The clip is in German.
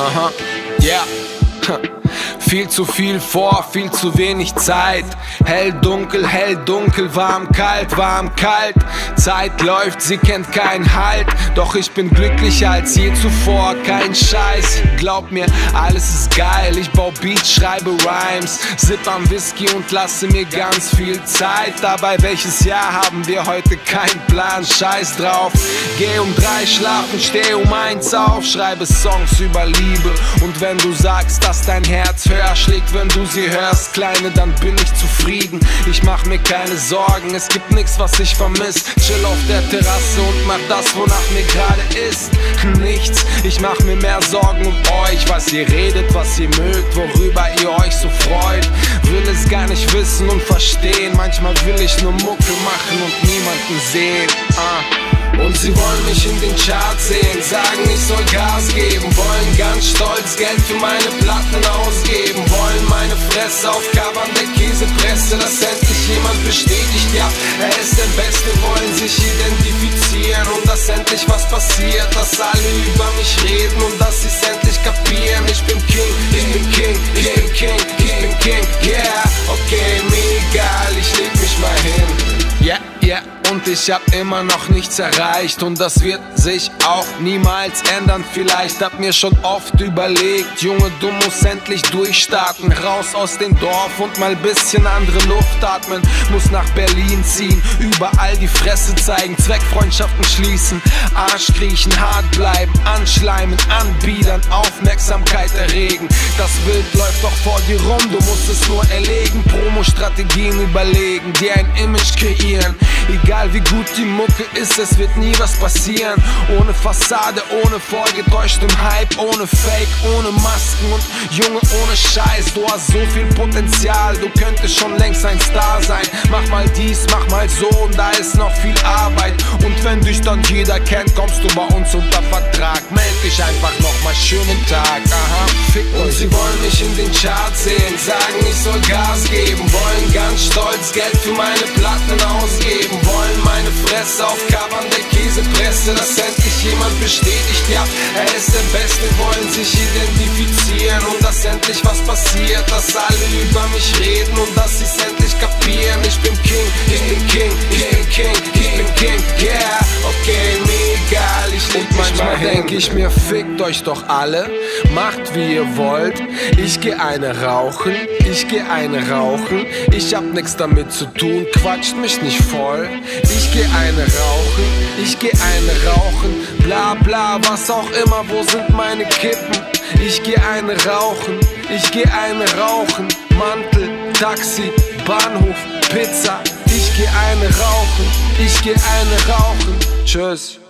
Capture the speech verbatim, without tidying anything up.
Aha, yeah. Viel zu viel vor, viel zu wenig Zeit. Hell, dunkel, hell, dunkel, warm, kalt, warm, kalt. Zeit läuft, sie kennt keinen Halt. Doch ich bin glücklicher als je zuvor, kein Scheiß. Glaub mir, alles ist geil. Ich bau Beats, schreibe Rhymes, sipp am Whisky und lasse mir ganz viel Zeit. Dabei, welches Jahr haben wir heute? Kein Plan, scheiß drauf. Geh um drei schlafen, steh um eins auf. Schreibe Songs über Liebe. Und wenn du sagst, dass dein Herz höher schlägt, wenn du sie hörst, Kleine, dann bin ich zufrieden. Ich mach mir keine Sorgen, es gibt nichts, was ich vermiss. Chill auf der Terrasse und mach das, wonach mir gerade ist. Nichts, ich mach mir mehr Sorgen um euch, was ihr redet, was ihr mögt, worüber ihr euch so freut. Will es gar nicht wissen und verstehen. Manchmal will ich nur Mucke machen und niemanden sehen. ah. Und sie wollen mich in den Charts sehen, sagen, ich soll Gas geben, wollen ganz stolz Geld für meine Platten ausgeben, wollen meine Fresse auf Covern der Käsepresse, dass endlich jemand bestätigt, ja, er ist der Beste, wollen sich identifizieren und dass endlich was passiert, dass alle über mich reden und dass sie's endlich kapieren. Ich bin King, ich bin King, ich bin King, ich bin King, yeah, okay, mir egal, ich leg mich mal hin. Yeah, yeah. Und ich hab immer noch nichts erreicht und das wird sich auch niemals ändern. Vielleicht hab mir schon oft überlegt, Junge, du musst endlich durchstarten, raus aus dem Dorf und mal bisschen andere Luft atmen. Muss nach Berlin ziehen, überall die Fresse zeigen, Zweckfreundschaften schließen, Arsch kriechen, hart bleiben, anschleimen, anbiedern, Aufmerksamkeit erregen. Das Bild läuft doch vor dir rum, du musst es nur erlegen, Promo-Strategien überlegen, dir ein Image kreieren. Egal wie gut die Mucke ist, es wird nie was passieren. Ohne Fassade, ohne vorgetäuschtem Hype, ohne Fake, ohne Masken und Junge, ohne Scheiß. Du hast so viel Potenzial, du könntest schon längst ein Star sein. Mach mal dies, mach mal so und da ist noch viel Arbeit. Und wenn dich dann jeder kennt, kommst du bei uns unter Vertrag. Meld dich einfach nochmal, schönen Tag, aha, fick euch. Und sie wollen mich in den Charts sehen, sagen, ich soll Gas geben, wollen ganz stolz Geld für meine Platten ausgeben, wollen meine Fresse auf Covern der Käsepresse, dass endlich jemand bestätigt, ja, er ist der Beste, wollen sich identifizieren und dass endlich was passiert, dass alle über mich reden und dass sie's endlich kapieren. Ich bin King, ich bin King, ich bin King, ich bin King, yeah, okay, mir egal, ich leg mich mal hin. Denk ich mir, fickt euch doch alle, macht wie ihr wollt, ich geh eine rauchen, ich geh eine rauchen, ich hab nix damit zu tun, quatscht mich nicht voll. Ich geh eine rauchen, ich geh eine rauchen, bla bla, was auch immer, wo sind meine Kippen? Ich geh eine rauchen, ich geh eine rauchen, Mantel, Taxi, Bahnhof, Pizza. Ich geh eine rauchen, ich geh eine rauchen, tschüss.